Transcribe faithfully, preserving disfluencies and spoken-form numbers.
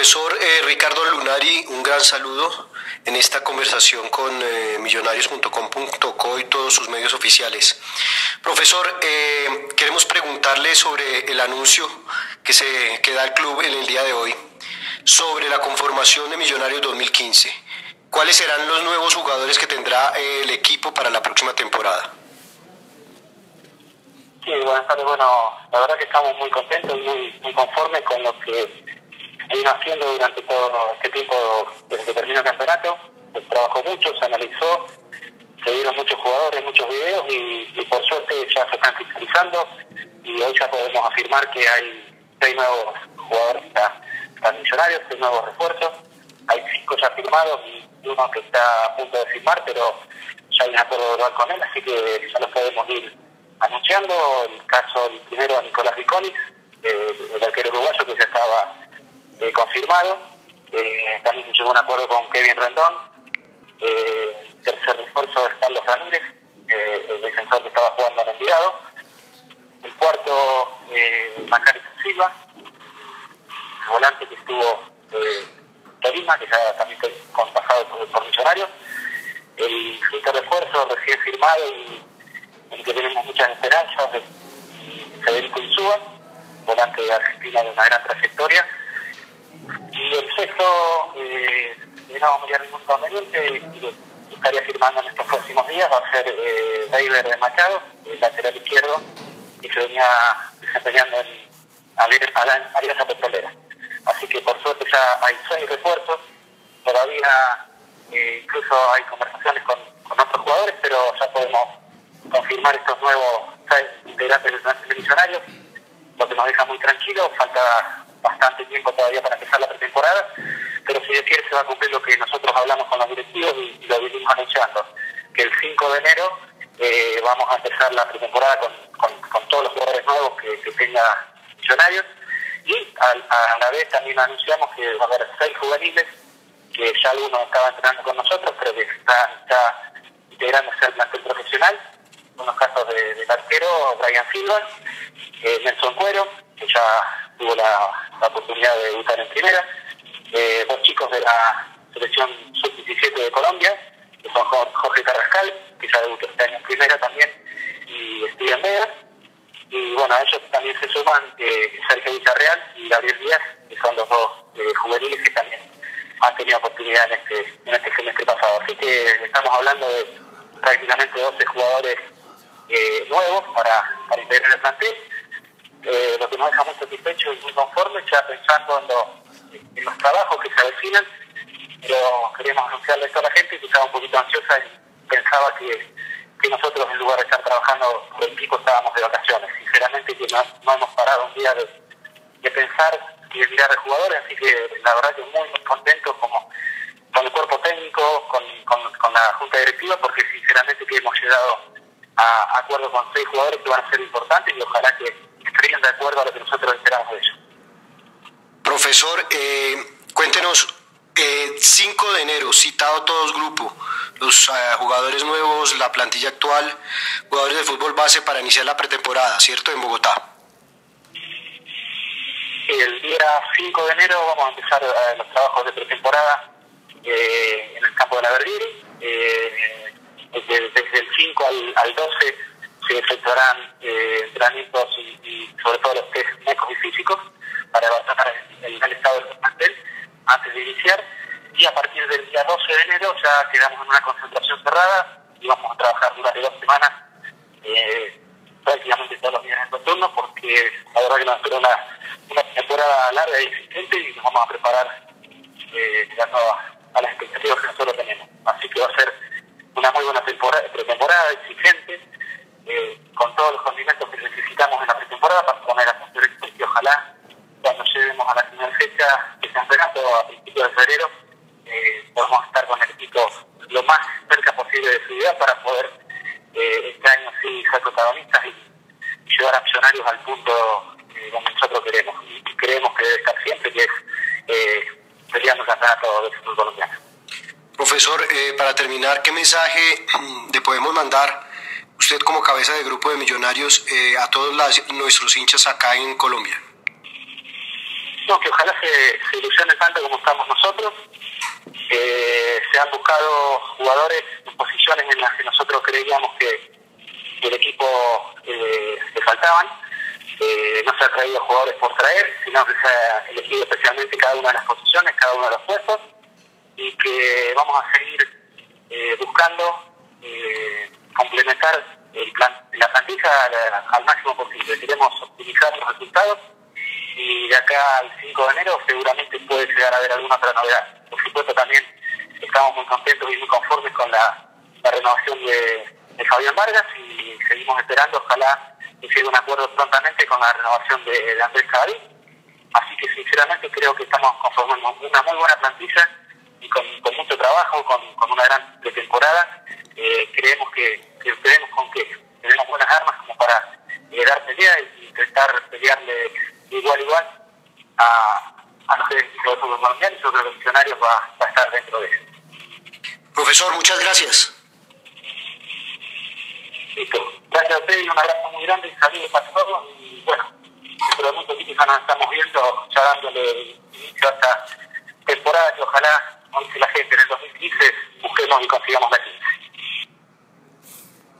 Profesor eh, Ricardo Lunari, un gran saludo en esta conversación con eh, millonarios punto com punto co y todos sus medios oficiales. Profesor, eh, queremos preguntarle sobre el anuncio que, se, que da el club en el día de hoy sobre la conformación de Millonarios dos mil quince. ¿Cuáles serán los nuevos jugadores que tendrá eh, el equipo para la próxima temporada? Sí, buenas tardes. Bueno, la verdad que estamos muy contentos y muy, muy conformes con lo que vino haciendo durante todo este tiempo desde que terminó el campeonato. Se trabajó mucho, se analizó, se dieron muchos jugadores, muchos videos y, y por suerte ya se están cristalizando y hoy ya podemos afirmar que hay seis nuevos jugadores para, para Millonarios, seis nuevos refuerzos. Hay cinco ya firmados y uno que está a punto de firmar, pero ya hay un acuerdo verbal con él, así que ya los podemos ir anunciando. El caso, el primero, Nicolás Riconis, eh, el arquero uruguayo que ya estaba eh, confirmado. Eh, también se llegó a un acuerdo con Kevin Rendón. Eh, el tercer refuerzo es Carlos Ramírez, eh, el defensor que estaba jugando en el Envigado. El cuarto, eh, Macari Silva, el volante que estuvo eh, Torima, que ya también con pasado por, por Millonarios. El quinto refuerzo recién firmado y en que tenemos muchas esperanzas, de Federico Insúa, volante de Argentina de una gran trayectoria. Y el sexto, eh, no muy ningún inconveniente, y lo estaría firmando en estos próximos días, va a ser eh, David de Machado, el lateral izquierdo, que se venía desempeñando en Alianza Petrolera. Así que por suerte ya hay seis refuerzos, todavía eh, incluso hay conversaciones con, con otros jugadores, pero ya podemos confirmar estos nuevos seis integrantes de Millonarios, lo que nos deja muy tranquilos. Falta bastante tiempo todavía para empezar la pretemporada, pero si Dios quiere se va a cumplir lo que nosotros hablamos con los directivos y, y lo venimos anunciando, que el cinco de enero eh, vamos a empezar la pretemporada con, con, con todos los jugadores nuevos que, que tenga Millonarios, y a, a la vez también anunciamos que va a haber seis juveniles, que ya algunos estaban entrenando con nosotros, pero que están está integrándose al plantel profesional. Unos casos de, del arquero Brian Silva, eh, Nelson Cuero, que ya tuvo la, la oportunidad de debutar en primera, eh, dos chicos de la selección sub diecisiete de Colombia, que son Jorge Carrascal, que ya debutó este año en primera también, y Steven Vega. Y bueno, a ellos también se suman eh, Sergio Villarreal y Gabriel Díaz, que son los dos eh, juveniles que también han tenido oportunidad en este, en este semestre pasado. Así que estamos hablando de prácticamente doce jugadores eh, nuevos para, para integrar el plantel, eh, lo que nos deja muy satisfechos y muy conformes, ya pensando en, lo, en los trabajos que se avecinan. Pero queremos anunciarle esto a la gente que estaba un poquito ansiosa y pensaba que, que nosotros, en lugar de estar trabajando por el equipo, estábamos de vacaciones. Sinceramente que no, no hemos parado un día de, de pensar y de mirar de jugadores, así que la verdad que muy, muy contentos como con el cuerpo técnico, con, con, con la junta directiva, porque sinceramente que hemos llegado a acuerdo con seis jugadores que van a ser importantes y ojalá que estén de acuerdo a lo que nosotros esperamos de ellos. Profesor, eh, cuéntenos, eh, cinco de enero, citado todos grupos, los uh, jugadores nuevos, la plantilla actual, jugadores de fútbol base para iniciar la pretemporada, ¿cierto? En Bogotá. El día cinco de enero vamos a empezar uh, los trabajos de pretemporada eh, en el campo de la Verdiri. Eh, desde, desde el cinco al, al doce se efectuarán eh, entrenamientos y, y sobre todo los test médicos y físicos para evaluar el, el estado del plantel antes de iniciar, y a partir del día doce de enero ya quedamos en una concentración cerrada y vamos a trabajar durante dos semanas eh, prácticamente todos los días en turno, porque la verdad que nos espera una, una temporada larga y exigente y nos vamos a preparar eh, a, a las expectativas que nosotros tenemos. Así que va a ser una muy buena temporada, pretemporada exigente, eh, con todos los condimentos que necesitamos en la pretemporada para poner a punto el equipo, y ojalá cuando lleguemos a la final fecha de campeonato a principios de febrero eh, podamos estar con el equipo lo más cerca posible de su idea para poder eh, este año sí ser protagonistas y, y llevar a Millonarios al punto eh, donde nosotros queremos y, y creemos que debe estar siempre, que es eh, peleando el campeonato del fútbol colombiano. Profesor, eh, para terminar, ¿qué mensaje le podemos mandar usted como cabeza de grupo de Millonarios eh, a todos las, nuestros hinchas acá en Colombia? No, que ojalá se, se ilusione tanto como estamos nosotros. Eh, se han buscado jugadores en posiciones en las que nosotros creíamos que, que el equipo eh, le faltaban. Eh, no se ha traído jugadores por traer, sino que se ha elegido especialmente cada una de las posiciones, cada uno de los puestos, y que vamos a seguir eh, buscando eh, complementar el plan, la plantilla al, al máximo posible. Queremos optimizar los resultados y de acá al cinco de enero seguramente puede llegar a haber alguna otra novedad. Por supuesto también estamos muy contentos y muy conformes con la, la renovación de, de Fabián Vargas y seguimos esperando, ojalá que llegue un acuerdo prontamente con la renovación de, de Andrés Cadavid. Así que sinceramente creo que estamos conformando una muy buena plantilla y con, con mucho trabajo, con, con una gran pretemporada. Eh, creemos que, que tenemos con que tenemos buenas armas como para eh, dar pelea y intentar pelearle igual igual a, a los equipos de fútbol colombiano, y yo creo que Millonarios va, va a estar dentro de eso. Profesor, muchas gracias. Listo. Gracias a ustedes y un abrazo muy grande y saludos para todos. Y bueno, dentro de muy poquito ya nos estamos viendo, ya dándole inicio a esta temporada que ojalá, como dice la gente, en el dos mil quince busquemos y consigamos la